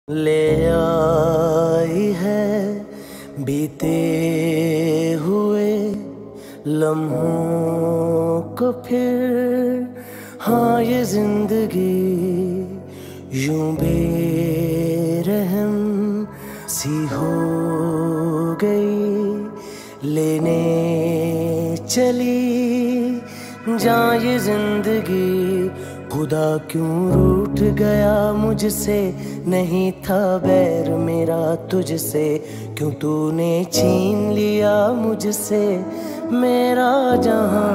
ले आई है बीते हुए लम्हों को फिर, हाँ ये जिंदगी यूं बेरहम सी हो गई, लेने चली जा ये जिंदगी। खुदा क्यों रूठ गया मुझसे, नहीं था बैर मेरा तुझसे, क्यों तूने छीन लिया मुझसे मेरा जहां।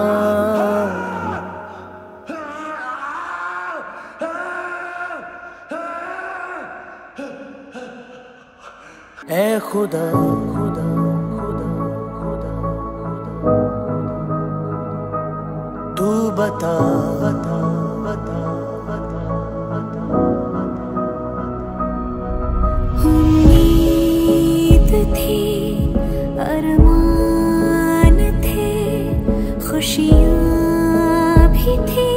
ऐ खुदा खुदा खुदा खुदा तू बता बता बता बता बता। उम्मीद थी, अरमान थे, खुशियाँ भी थी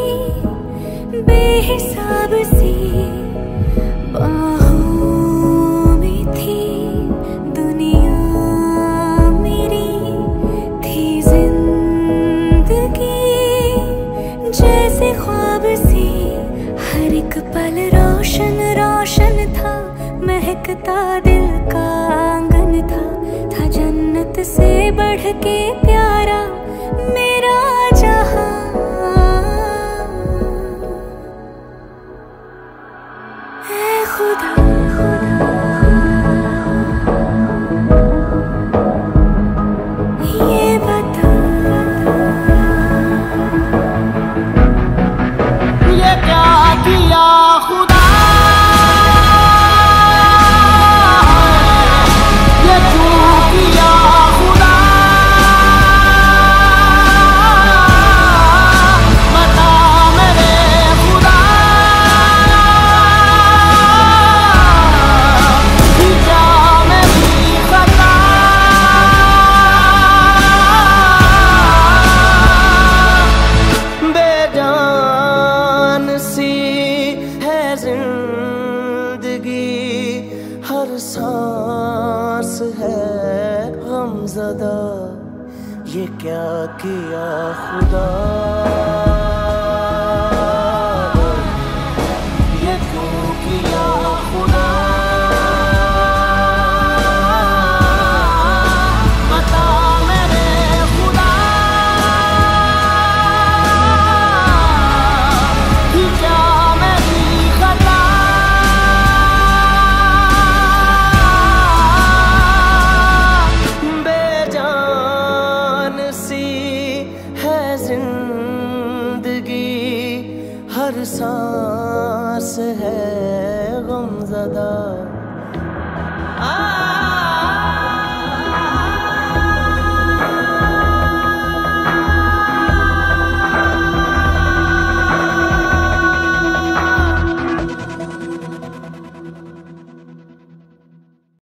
बेहिसाब सी, बाहों में थी दुनिया मेरी, थी जिंदगी जैसे ख्वाब सी। हर एक पल रोशन रोशन था, महकता दिल का आंगन था जन्नत से बढ़ के प्यारा मेरा जहां। ऐ खुदा ये बता, ये क्या किया खुदा, ये क्यों किया खुदा, बता मेरे खुदा। क्या मेरी खता, बेजान सी है जिंदगी, हर सांस है गमज़दा, ये क्या किया खुदा, ये क्यों किया खुदा, बता मेरे खुदा। क्या मेरी खता, बेजान सी है जिंदगी, हर सांस है गमज़दा।